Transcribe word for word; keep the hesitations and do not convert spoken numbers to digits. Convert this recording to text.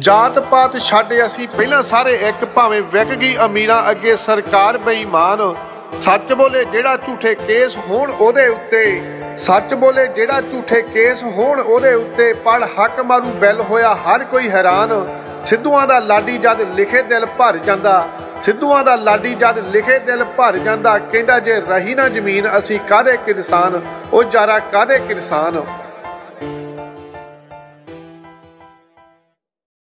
जात पात छड्ड असी पहला सारे एक, भावें विक गई अमीरां अगे सरकार बेईमान। सच बोले जेड़ा झूठे केस होण ओदे उत्ते, सच बोले जेड़ा झूठे केस होण ओदे उत्ते, पढ़ हक मारू बैल होया हर कोई हैरान। सिद्धूआं दा लाडी जद लिखे दिल भर जांदा, सिद्धूआं दा लाडी जद लिखे दिल भर जांदा, कहंदा जे रही ना जमीन असी काहदे किरसान, ओ जारा काहदे किरसान।